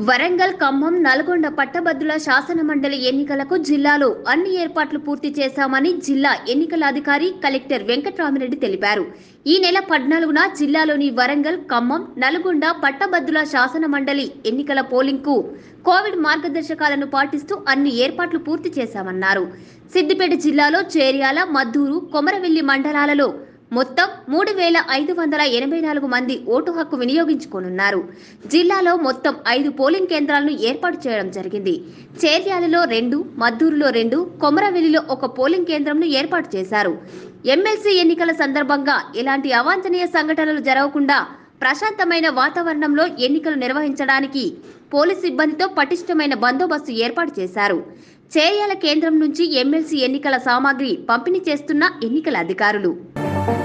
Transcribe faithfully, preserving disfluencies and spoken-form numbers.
వరంగల్, ఖమ్మం, నల్గొండ పట్టభద్రుల శాసనమండలి ఎన్నికలకు జిల్లాలో అన్ని ఏర్పాట్లు పూర్తి చేశామని జిల్లా ఎన్నికల అధికారి కలెక్టర్ వెంకట్రామిరెడ్డి తెలిపారు. ఈ నెల పద్నాలుగున జిల్లాలోని వరంగల్, ఖమ్మం, నల్గొండ పట్టభద్రుల శాసనమండలి ఎన్నికల పోలింగ్కు కోవిడ్ మార్గదర్శకాలను పాటిస్తూ అన్ని ఏర్పాట్లు పూర్తి చేశామన్నారు. సిద్దిపేట జిల్లాలో చేర్యాల, మద్దూరు, కొమరవెల్లి మండలాలలో మొత్తం మూడు వేల ఐదు వందల ఎనభై నాలుగు మంది ఓటు హక్కు వినియోగించుకోనున్నారు. జిల్లాలో మొత్తం ఐదు పోలింగ్ కేంద్రాలను ఏర్పాటు చేయడం జరిగింది. చేర్యాలలో రెండు, మద్దూరులో రెండు, కొమరవెల్లిలో ఒక పోలింగ్ కేంద్రంను ఏర్పాటు చేశారు. ఎమ్మెల్సీ ఎన్నికల సందర్భంగా ఎలాంటి అవాంఛనీయ సంఘటనలు జరగకుండా ప్రశాంతమైన వాతావరణంలో ఎన్నికలు నిర్వహించడానికి పోలీసు సిబ్బందితో పటిష్టమైన బందోబస్తు ఏర్పాటు చేశారు. చేర్యాల కేంద్రం నుంచి ఎమ్మెల్సీ ఎన్నికల సామాగ్రి పంపిణీ చేస్తున్న ఎన్నికల అధికారులు